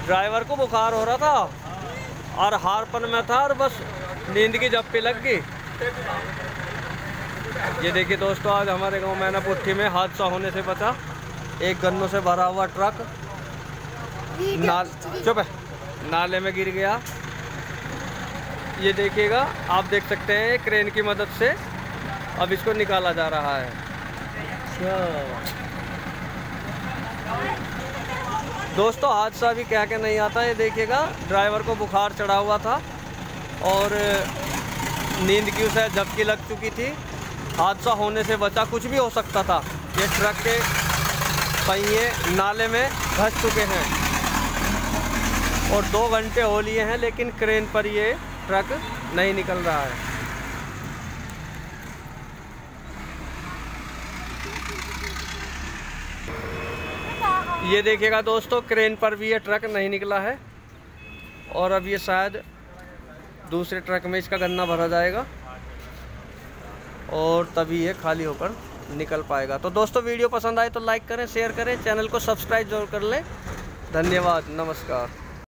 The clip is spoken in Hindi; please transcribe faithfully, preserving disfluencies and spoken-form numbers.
ड्राइवर को बुखार हो रहा था और हारपन में था और बस नींद की झप्पी लग गई। ये देखिए दोस्तों, आज हमारे गांव मैनापुट्ठी में हादसा होने से बचा। एक गन्नों से भरा हुआ ट्रक नाल चुप है नाले में गिर गया। ये देखिएगा, आप देख सकते हैं क्रेन की मदद से अब इसको निकाला जा रहा है। दोस्तों हादसा भी क्या क्या नहीं आता। ये देखिएगा, ड्राइवर को बुखार चढ़ा हुआ था और नींद की उसे झपकी लग चुकी थी। हादसा होने से बचा, कुछ भी हो सकता था। ये ट्रक के पहिए नाले में धंस चुके हैं और दो घंटे हो लिए हैं, लेकिन क्रेन पर ये ट्रक नहीं निकल रहा है। ये देखिएगा दोस्तों, क्रेन पर भी ये ट्रक नहीं निकला है और अब ये शायद दूसरे ट्रक में इसका गन्ना भरा जाएगा और तभी ये खाली होकर निकल पाएगा। तो दोस्तों वीडियो पसंद आए तो लाइक करें, शेयर करें, चैनल को सब्सक्राइब जरूर कर लें। धन्यवाद, नमस्कार।